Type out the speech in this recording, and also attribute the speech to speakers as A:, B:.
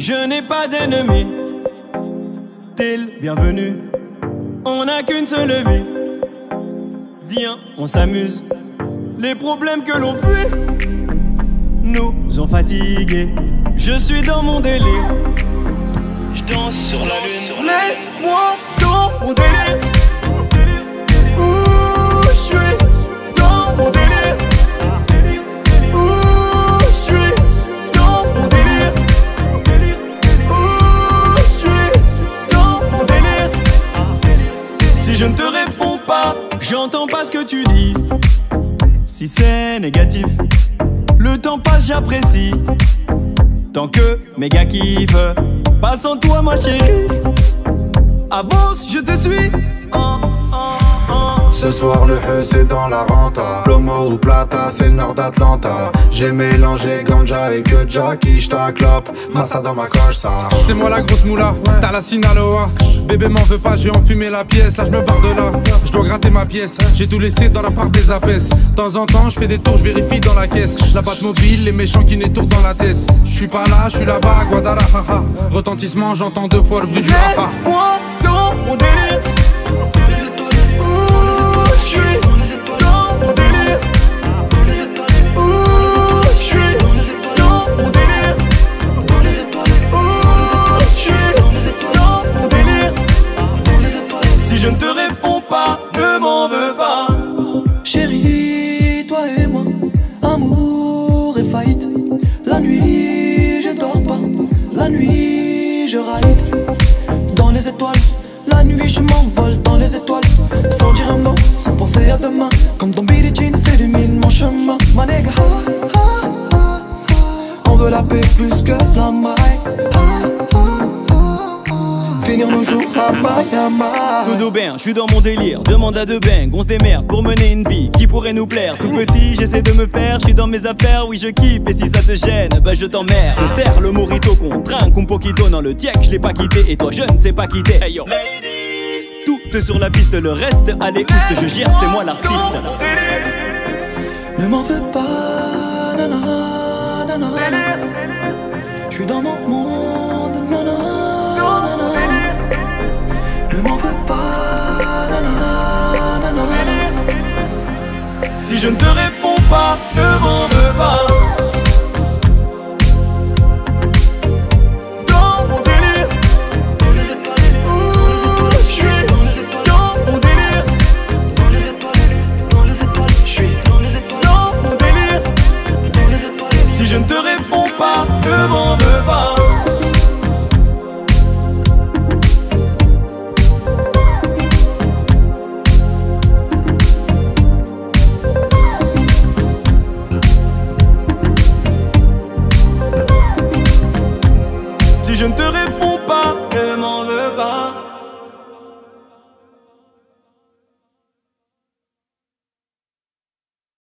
A: Je n'ai pas d'ennemis. T'es le bienvenu. On n'a qu'une seule vie. Viens, on s'amuse. Les problèmes que l'on fuit nous ont fatigués. Je suis dans mon délire. Je danse sur la lune. Laisse-moi dans mon délire. Ouh, je suis dans mon délire. Ouh, je suis dans mon délire. Ouh, je suis dans mon délire. Si je ne te réponds pas, j'entends pas ce que tu dis. Si c'est négatif, le temps passe, j'apprécie. Tant que mes gars kiffent, pas sans toi ma chérie. Avance, je te suis.
B: Ce soir le E c'est dans la renta. Plomo ou plata, c'est le nord d'Atlanta. J'ai mélangé ganja et que Jackie, j't'a clope. Massa dans ma coche ça.
C: C'est moi la grosse moula, t'as la Sinaloa. Bébé m'en veut pas, j'ai enfumé la pièce. Là je me barre de là, je dois gratter ma pièce. J'ai tout laissé dans la part des apes. De temps en temps je fais des tours, je vérifie dans la caisse. La batte mobile, les méchants qui n'étourdent dans la tête. Je suis pas là, je suis là-bas, Guadalajara. Retentissement, j'entends 2 fois le bruit du Rafa.
A: Laisse-moi dans mon délire. Si je ne te réponds pas, ne m'en veux pas.
D: Chérie, toi et moi, amour et fight. La nuit, je dors pas. La nuit, je ride. Dans les étoiles, la nuit, je m'envole dans les étoiles. Sans dire un mot, sans penser à demain. Comme dans Billie Jean, s'illumine mon chemin. Ma nigga, on veut la paix plus que la maille. Finir nos jours à Miami.
A: Tout bien, je suis dans mon délire. Demande à deux bangs, on se démerde pour mener une vie qui pourrait nous plaire. Tout petit, j'essaie de me faire, je suis dans mes affaires, oui je kiffe. Et si ça te gêne, bah je t'emmerde. Je serre le morito qu'on trinque, un poquito dans le tiek, je l'ai pas quitté. Et toi je ne sais pas quitter. Hey yo, ladies, tout sur la piste, le reste, allez oust, je gère, c'est moi l'artiste.
D: Ne m'en veux pas, nanana, nanana. Je suis dans mon monde, nanana. Ne m'en veux pas, nanana, nanana.
A: Si je ne te réponds pas, ne m'en veux pas. Dans mon délire.
D: Dans les étoiles, dans les étoiles, je suis dans les étoiles.
A: Dans mon délire.
D: Dans les étoiles, dans les étoiles, je suis dans les étoiles.
A: Dans mon délire.
D: Dans les étoiles.
A: Si je ne te réponds pas, ne m'en veux pas. Si je ne te réponds pas, ne m'en